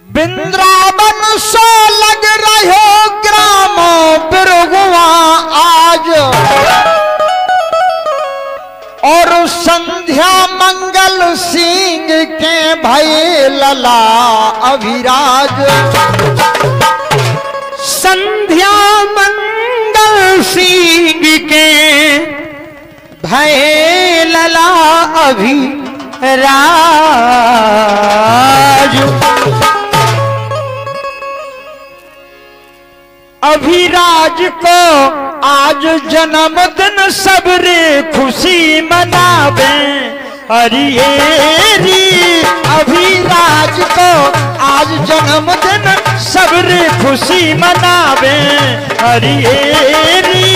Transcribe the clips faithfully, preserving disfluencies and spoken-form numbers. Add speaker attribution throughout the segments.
Speaker 1: वृंदावन सो लग रहो ग्राम बिरगुआ आज, और संध्या मंगल सिंह के भय लला अभिराज।
Speaker 2: संध्या मंगल सिंह के भय लला अभिराज।
Speaker 1: अभिराज को आज जन्मदिन सबरे खुशी मनावे हरियेरी। अभिराज को आज जन्मदिन सबरे खुशी मनावे हरियेरी।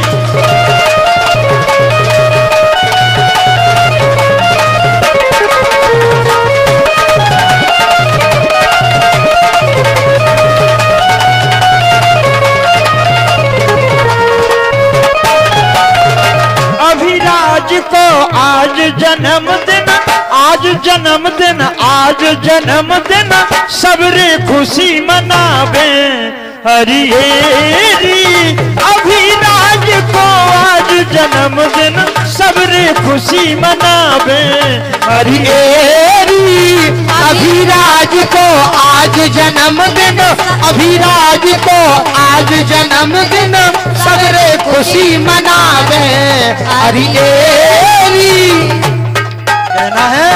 Speaker 1: अभिराज को आज जन्मदिन, आज जन्मदिन, आज जन्मदिन सबरे खुशी मनावे हरियेरी। अभिराज को आज जन्मदिन सबरे खुशी मनावे हरियेरी।
Speaker 2: अभिराज को आज जन्मदिन, अभिराज को आज जन्मदिन सबरे खुशी मनावे हरियेरी।
Speaker 1: कहना है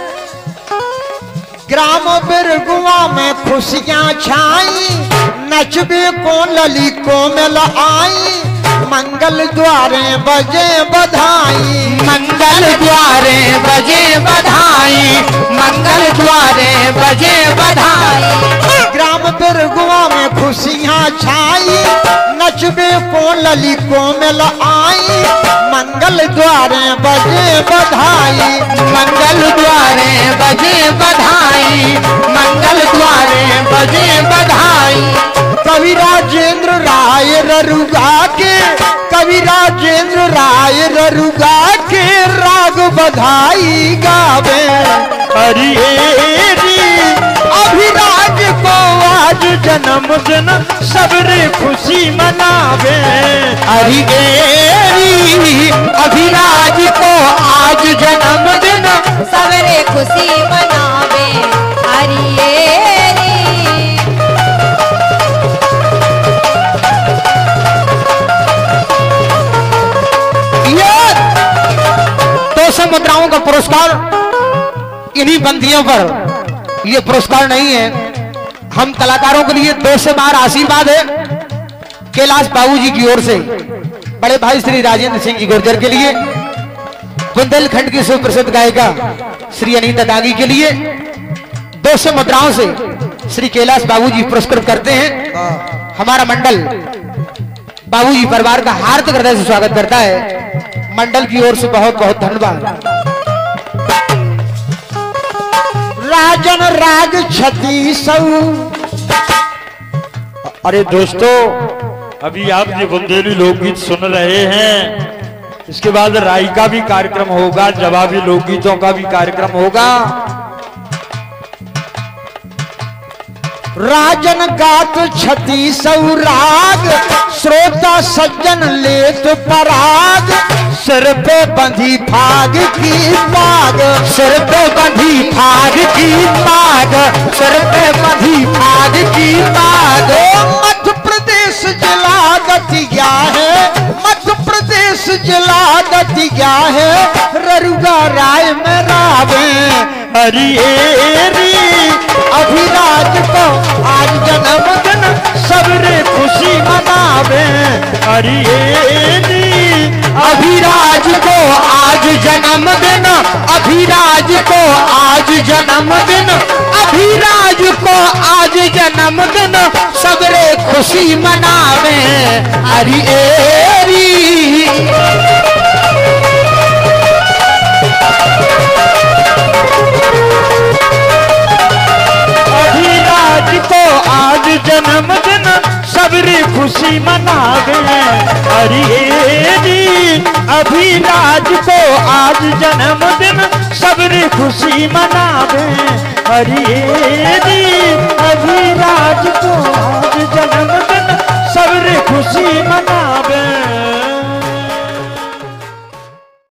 Speaker 1: ग्राम बिरगुआ में खुशियां छाई, नचबे को लली को मिल आई। मंगल द्वारे बजे बधाई,
Speaker 2: मंगल द्वारे बजे बधाई, मंगल द्वारे बजे बधाई।
Speaker 1: ग्राम बिरगुआ में खुशियां छाई, नचबे को लली को मिल आई। मंगल द्वारे बजे बधाई,
Speaker 2: मंगल द्वारे बजे बधाई, मंगल द्वारे बजे बधाई।
Speaker 1: कवि राजेंद्र राय ररुगा के, कवि राजेंद्र राय ररुगा के राग बधाई गावे हरियेरी। अभिराज को आज जन्मदिन सबरे खुशी मनावे
Speaker 2: हरियेरी। अभिराज को आज जन्मदिन
Speaker 3: सबरे खुशी मनावे हरियेरी।
Speaker 2: दो सौ मुद्राओं का पुरस्कार इन्हीं बंदियों पर, ये पुरस्कार नहीं है। हम कलाकारों के लिए दो से बार आशीर्वाद है कैलाश बाबूजी की ओर से, बड़े भाई श्री राजेंद्र सिंह जी गुर्जर के लिए, बुंदेलखंड की सुप्रसिद्ध गायिका श्री अनीता दागी के लिए दो सौ मुद्राओं से श्री कैलाश बाबूजी पुरस्कृत करते हैं। हमारा मंडल बाबूजी परिवार का हार्दिक हृदय से स्वागत करता है। मंडल की ओर से बहुत बहुत धन्यवाद।
Speaker 1: राजन राग छती सऊ।
Speaker 4: अरे दोस्तों, अभी आप ये बुंदेली लोकगीत सुन रहे हैं, इसके बाद राई का भी कार्यक्रम होगा, जवाबी लोकगीतों का भी कार्यक्रम होगा।
Speaker 1: राजन गात छती सऊ राग, श्रोता सज्जन लेत पराग। सिर पे बंधी फाग की पाग,
Speaker 2: सिर पे बंधी फाग की पाग, सिर पे बंधी फाग की पाग।
Speaker 1: मध्य प्रदेश जिला दतिया है, मध्य प्रदेश जिला दतिया है। ररुगा राय में रावे हरियेरी। अभिराज को आज जन्मदिन सबरे खुशी मनावे हरियेरी।
Speaker 2: अभिराज को आज जन्मदिन, अभिराज को आज जन्मदिन, अभिराज को आज जन्मदिन सबरे खुशी मनावे हरियेरी।
Speaker 1: अभिराज को आज जन्मदिन सबरी खुशी मनावे हरियेरी।
Speaker 4: अभिराज को आज जन्मदिन सबरी खुशी मनावे। हरिये दी अभिराज को आज जन्मदिन सबरी खुशी मना